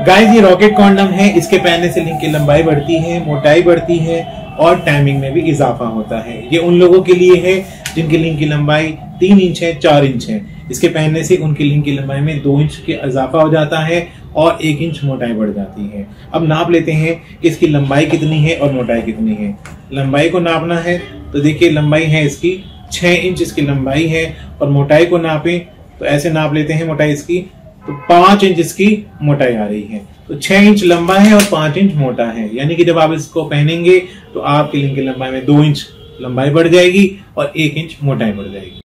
Guys ये rocket condom है, इसके पहनने से लिंग की लंबाई बढ़ती है, मोटाई बढ़ती है और टाइमिंग में भी इजाफा होता है। ये उन लोगों के लिए है जिनकी लिंग की लंबाई 3 इंच है, 4 इंच है। इसके पहनने से उनकी लिंग की लंबाई में 2 इंच के इजाफा हो जाता है और 1 इंच मोटाई बढ़ जाती है। अब नाप लेते हैं कि इसकी लंबाई कितनी है और मोटाई कितनी है। लंबाई को नापना है तो देखिए लंबाई है इसकी 6 इंच इसकी लंबाई है और मोटाई को नापें तो ऐसे नाप लेते हैं मोटाई इसकी, तो 5 इंच इसकी मोटाई आ रही है। तो 6 इंच लंबा है और 5 इंच मोटा है, यानी कि जब आप इसको पहनेंगे तो आपकी लिंग की लंबाई में 2 इंच लंबाई बढ़ जाएगी और 1 इंच मोटाई बढ़ जाएगी।